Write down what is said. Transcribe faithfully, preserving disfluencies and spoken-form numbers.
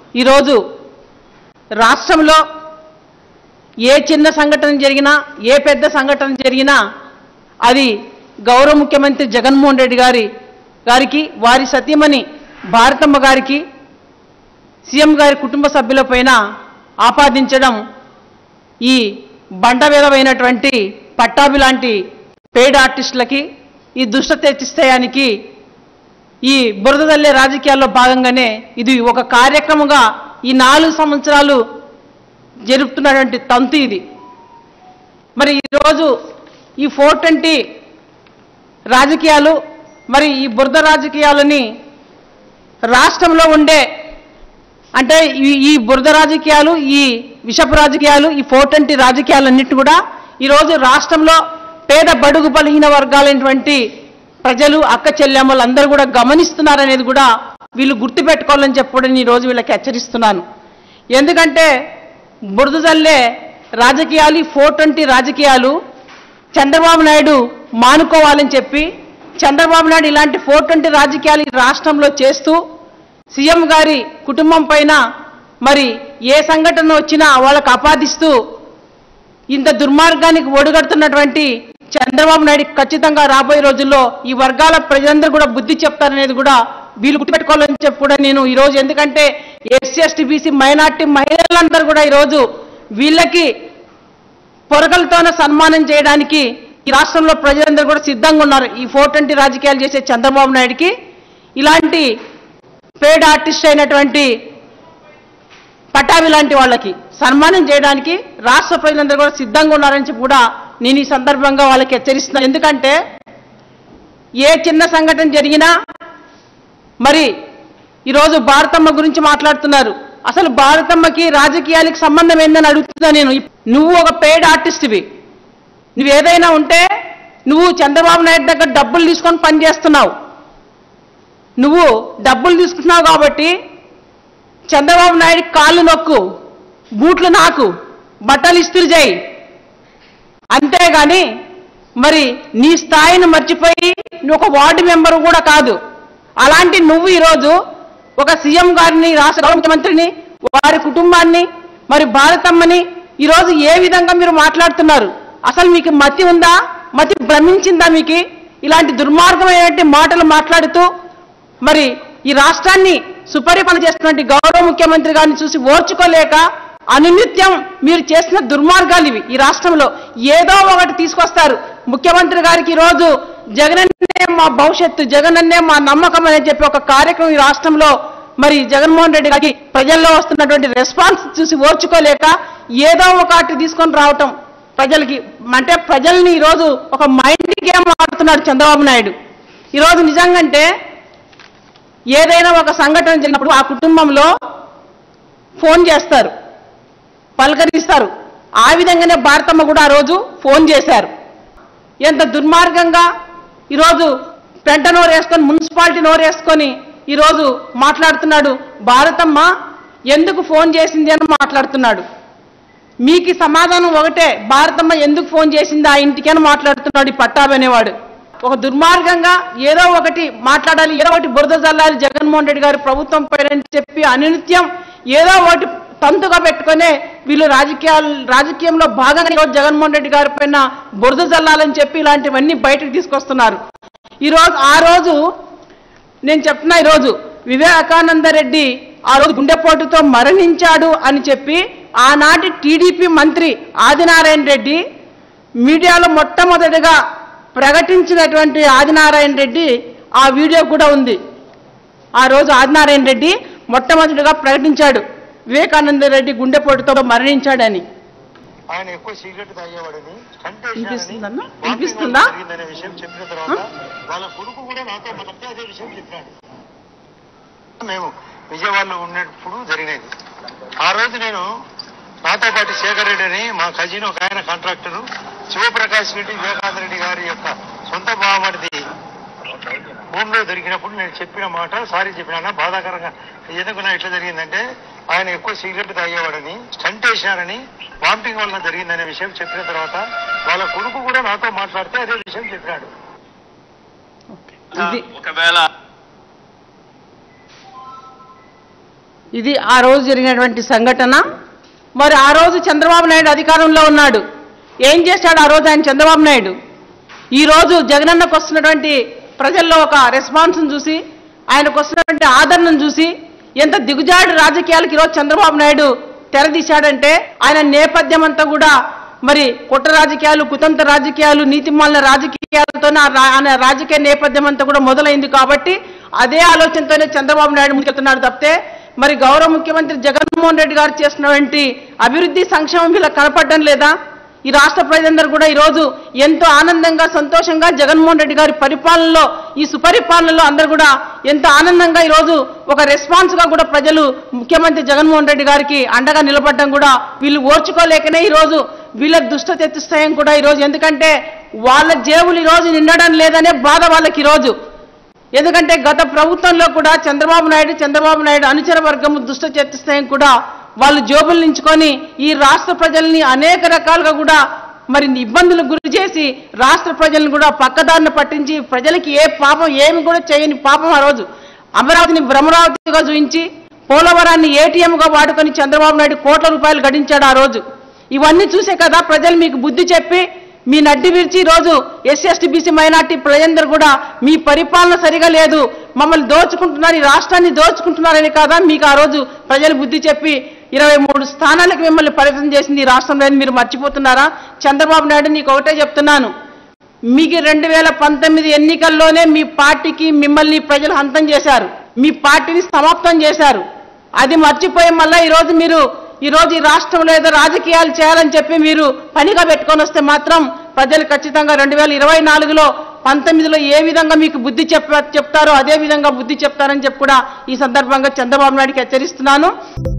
ఈరోజు రాష్ట్రంలో ఏ చిన్న సంఘటన జరిగినా ఏ పెద్ద సంఘటన జరిగినా అది గౌరవ ముఖ్యమంత్రి జగన్మోహన్ రెడ్డి గారి గారికి వారి సతీమణి భారతమ్మ గారికి సీఎం గారి కుటుంబ సభ్యులపైన ఆపాదించడం ఈ బండవేదమైనటువంటి పట్టాభి లాంటి పెయిడ్ ఆర్టిస్టులకి ఈ దుష్ట తెచ్చిస్తాయానికి ఈ బురదల్లే రాజకీయాల్లో భాగంగానే ఇది ఒక కార్యక్రమంగా ఈ నాలుగు సంవత్సరాలు జరుపుతున్నటువంటి తంతు ఇది. మరి ఈరోజు ఈ ఫోర్ ట్వంటీ రాజకీయాలు మరి ఈ బురద రాజకీయాలని రాష్ట్రంలో ఉండే అంటే ఈ బురద రాజకీయాలు ఈ విషపు రాజకీయాలు ఈ ఫోర్ ట్వంటీ రాజకీయాలన్నిటి కూడా ఈరోజు రాష్ట్రంలో పేద బడుగు బలహీన వర్గాలైనటువంటి ప్రజలు అక్క చెల్లెమ్మలు అందరూ కూడా గమనిస్తున్నారనేది కూడా వీళ్ళు గుర్తుపెట్టుకోవాలని చెప్పడం ఈరోజు వీళ్ళకి హెచ్చరిస్తున్నాను. ఎందుకంటే బురద జల్లే రాజకీయాలు ఫోర్ ట్వంటీ రాజకీయాలు చంద్రబాబు నాయుడు మానుకోవాలని చెప్పి చంద్రబాబు నాయుడు ఇలాంటి ఫోర్ ట్వంటీ రాజకీయాలు రాష్ట్రంలో చేస్తూ సీఎం గారి కుటుంబం పైన మరి ఏ సంఘటన వచ్చినా వాళ్ళకు ఆపాదిస్తూ ఇంత దుర్మార్గానికి ఒడిగడుతున్నటువంటి చంద్రబాబు నాయుడు ఖచ్చితంగా రాబోయే రోజుల్లో ఈ వర్గాల ప్రజలందరూ కూడా బుద్ధి చెప్తారనేది కూడా వీళ్ళు గుర్తుపెట్టుకోవాలని చెప్పి కూడా నేను ఈరోజు ఎందుకంటే ఎస్సీ ఎస్టీ బీసీ మైనార్టీ మహిళలందరూ కూడా ఈరోజు వీళ్ళకి పొరగలతోనే సన్మానం చేయడానికి ఈ రాష్ట్రంలో ప్రజలందరూ కూడా సిద్ధంగా ఉన్నారు. ఈ ఫోర్ ట్వంటీ రాజకీయాలు చేసే చంద్రబాబు నాయుడికి ఇలాంటి పేడ్ ఆర్టిస్ట్ అయినటువంటి పటాభి లాంటి వాళ్ళకి సన్మానం చేయడానికి రాష్ట్ర ప్రజలందరూ కూడా సిద్ధంగా ఉన్నారని చెప్పి కూడా నేను ఈ సందర్భంగా వాళ్ళకి హెచ్చరిస్తున్నాను. ఎందుకంటే ఏ చిన్న సంఘటన జరిగినా మరి ఈరోజు భారతమ్మ గురించి మాట్లాడుతున్నారు. అసలు భారతమ్మకి రాజకీయాలకు సంబంధం ఏందని అడుగుతున్నా నేను. నువ్వు ఒక పెయిడ్ ఆర్టిస్ట్వి, నువ్వు ఏదైనా ఉంటే నువ్వు చంద్రబాబు నాయుడు దగ్గర డబ్బులు తీసుకొని పనిచేస్తున్నావు. నువ్వు డబ్బులు తీసుకుంటున్నావు కాబట్టి చంద్రబాబు నాయుడు కాళ్ళు నొక్కు, బూట్లు నాకు, బట్టలు ఇస్త్రీ చేయి. అంతేగాని మరి నీ స్థాయిని మర్చిపోయి నువ్వు ఒక వార్డు మెంబరు కూడా కాదు. అలాంటి నువ్వు ఈరోజు ఒక సీఎం గారిని రాష్ట్ర ముఖ్యమంత్రిని వారి కుటుంబాన్ని మరి భారతమ్మని ఈరోజు ఏ విధంగా మీరు మాట్లాడుతున్నారు? అసలు మీకు మతి ఉందా? మతి భ్రమించిందా మీకు? ఇలాంటి దుర్మార్గమైనటువంటి మాటలు మాట్లాడుతూ మరి ఈ రాష్ట్రాన్ని సుపరిపాలన చేస్తున్నటువంటి గౌరవ ముఖ్యమంత్రి గారిని చూసి ఓర్చుకోలేక అనునిత్యం మీరు చేసిన దుర్మార్గాలు ఇవి. ఈ రాష్ట్రంలో ఏదో ఒకటి తీసుకొస్తారు. ముఖ్యమంత్రి గారికి ఈరోజు జగనన్నే మా భవిష్యత్తు, జగనన్నే మా నమ్మకం అని చెప్పి ఒక కార్యక్రమం ఈ రాష్ట్రంలో మరి జగన్మోహన్ రెడ్డి గారికి ప్రజల్లో వస్తున్నటువంటి రెస్పాన్స్ చూసి ఓర్చుకోలేక ఏదో ఒకటి తీసుకొని రావటం ప్రజలకి అంటే ప్రజల్ని ఈరోజు ఒక మైండ్ గేమ్ ఆడుతున్నాడు చంద్రబాబు నాయుడు. ఈరోజు నిజంగంటే ఏదైనా ఒక సంఘటన జరిగినప్పుడు ఆ కుటుంబంలో ఫోన్ చేస్తారు, పలకరిస్తారు. ఆ విధంగానే భారతమ్మ కూడా ఆ రోజు ఫోన్ చేశారు. ఎంత దుర్మార్గంగా ఈరోజు పెంట నోరు వేసుకొని మున్సిపాలిటీ నోరు వేసుకొని ఈరోజు మాట్లాడుతున్నాడు. భారతమ్మ ఎందుకు ఫోన్ చేసింది అని మాట్లాడుతున్నాడు. మీకు సమాధానం ఒకటే, భారతమ్మ ఎందుకు ఫోన్ చేసింది ఆ ఇంటికి అని మాట్లాడుతున్నాడు ఈ పట్టాభి అనేవాడు. ఒక దుర్మార్గంగా ఏదో ఒకటి మాట్లాడాలి, ఏదో ఒకటి బురద జల్లాలి జగన్మోహన్ రెడ్డి గారి ప్రభుత్వం పైన చెప్పి అనునిత్యం ఏదో ఒకటి తంతుగా పెట్టుకునే వీళ్ళు రాజకీయాలు రాజకీయంలో భాగంగా ఈరోజు జగన్మోహన్ రెడ్డి గారి పైన బురద జల్లాలని చెప్పి ఇలాంటివన్నీ బయటకు తీసుకొస్తున్నారు. ఈరోజు ఆ రోజు నేను చెప్తున్నా, ఈరోజు వివేకానంద రెడ్డి ఆ రోజు గుండెపోటుతో మరణించాడు అని చెప్పి ఆనాటి టీడీపీ మంత్రి ఆదినారాయణ రెడ్డి మీడియాలో మొట్టమొదటిగా ప్రకటించినటువంటి ఆదినారాయణ రెడ్డి ఆ వీడియో కూడా ఉంది. ఆ రోజు ఆదినారాయణ రెడ్డి మొట్టమొదటిగా ప్రకటించాడు వివేకానంద రెడ్డి గుండెపోటుతో మరణించాడని. ఆయన ఎక్కువ సిగరెట్ తాగేవాడని వినిపిస్తుందన్నా వినిపిస్తుందా విషయం చెప్పిన తర్వాత వాళ్ళ కొడుకు కూడా నాతో మొదట అదే విషయం చెప్పాడు. మేము విజయవాడలో ఉన్నప్పుడు జరిగినది. ఆ రోజు నేను నాతో పాటు శేఖర్ రెడ్డి అని మా కజిన్ ఒక ఆయన కాంట్రాక్టరు శివప్రకాష్ రెడ్డి వివేకానంద రెడ్డి గారి యొక్క సొంత బావమరిది భూమిలో దొరికినప్పుడు నేను చెప్పిన మాట సారీ చెప్పినా బాధాకరంగా ఎందుకున్నా ఇట్లా జరిగిందంటే ఆయన ఎక్కువ సిగరెట్ తాగేవాడని స్టంట్ వేసినారని వామిటింగ్ వల్ల జరిగిందనే విషయం చెప్పిన తర్వాత వాళ్ళ కొడుకు కూడా నాతో మాట్లాడితే అదే విషయం చెప్పాడు. ఒకవేళ ఇది ఆ రోజు జరిగినటువంటి సంఘటన. మరి ఆ రోజు చంద్రబాబు నాయుడు అధికారంలో ఉన్నాడు. ఏం చేశాడు ఆ రోజు ఆయన చంద్రబాబు నాయుడు? ఈ రోజు జగనన్నకు వస్తున్నటువంటి ప్రజల్లో ఒక రెస్పాన్స్ను చూసి, ఆయనకు వస్తున్నటువంటి ఆదరణను చూసి ఎంత దిగుజాడు రాజకీయాలకు ఈరోజు చంద్రబాబు నాయుడు తెరదీశాడంటే, ఆయన నేపథ్యం అంతా కూడా మరి కుట్ర రాజకీయాలు, కుతంత్ర రాజకీయాలు, నీతిమాలిన రాజకీయాలతోనే ఆయన రాజకీయ నేపథ్యం అంతా కూడా మొదలైంది. కాబట్టి అదే ఆలోచనతోనే చంద్రబాబు నాయుడు ముందుకెళ్తున్నాడు తప్పితే మరి గౌరవ ముఖ్యమంత్రి జగన్మోహన్ రెడ్డి గారు చేస్తున్నటువంటి అభివృద్ధి సంక్షేమం వీళ్ళకి కనపడడం లేదా? ఈ రాష్ట్ర ప్రజలందరూ కూడా ఈరోజు ఎంతో ఆనందంగా, సంతోషంగా జగన్మోహన్ రెడ్డి గారి పరిపాలనలో, ఈ సుపరిపాలనలో అందరూ కూడా ఎంతో ఆనందంగా ఈరోజు ఒక రెస్పాన్స్గా కూడా ప్రజలు ముఖ్యమంత్రి జగన్మోహన్ రెడ్డి గారికి అండగా నిలబడడం కూడా వీళ్ళు ఓర్చుకోలేకనే ఈరోజు వీళ్ళ దుష్ట చతుష్టయం కూడా ఈరోజు, ఎందుకంటే వాళ్ళ జేబులు ఈరోజు నిండడం లేదనే బాధ వాళ్ళకి ఈరోజు. ఎందుకంటే గత ప్రభుత్వంలో కూడా చంద్రబాబు నాయుడు చంద్రబాబు నాయుడు అనుచర వర్గం దుష్ట చతుష్టయం కూడా వాళ్ళు జోబులు నించుకొని ఈ రాష్ట్ర ప్రజల్ని అనేక రకాలుగా కూడా మరి ఇబ్బందులకు గురి చేసి రాష్ట్ర ప్రజలను కూడా పక్కదారిన పట్టించి ప్రజలకి ఏ పాపం ఏమి కూడా చేయని పాపం ఆ రోజు అమరావతిని భ్రమరావతిగా చూపించి పోలవరాన్ని ఏటీఎంగా వాడుకొని చంద్రబాబు నాయుడు కోట్ల రూపాయలు గడించాడు ఆ రోజు. ఇవన్నీ చూసే కదా ప్రజలు మీకు బుద్ధి చెప్పి మీ నడ్డి విరిచి ఈరోజు ఎస్సీ ఎస్టీ బీసీ మైనార్టీ ప్రజలందరూ కూడా మీ పరిపాలన సరిగా లేదు, మమ్మల్ని దోచుకుంటున్నారు, ఈ రాష్ట్రాన్ని దోచుకుంటున్నారని కాదా మీకు ఆ రోజు ప్రజలు బుద్ధి చెప్పి ఇరవై మూడు స్థానాలకు మిమ్మల్ని పరిమితం చేసింది ఈ రాష్ట్రంలో. మీరు మర్చిపోతున్నారా? చంద్రబాబు నాయుడు నీకు ఒకటే చెప్తున్నాను, మీకు రెండు వేల పంతొమ్మిది ఎన్నికల్లోనే మీ పార్టీకి మిమ్మల్ని ప్రజలు హంతం చేశారు, మీ పార్టీని సమాప్తం చేశారు. అది మర్చిపోయి మళ్ళీ ఈరోజు మీరు ఈరోజు ఈ రాష్ట్రంలో ఏదో రాజకీయాలు చేయాలని చెప్పి మీరు పనిగా పెట్టుకొని వస్తే మాత్రం ప్రజలు ఖచ్చితంగా రెండు వేల ఇరవై నాలుగులో పంతొమ్మిదిలో ఏ విధంగా మీకు బుద్ధి చెప్ చెప్తారో అదే విధంగా బుద్ధి చెప్తారని చెప్పి కూడా ఈ సందర్భంగా చంద్రబాబు నాయుడుకి హెచ్చరిస్తున్నాను.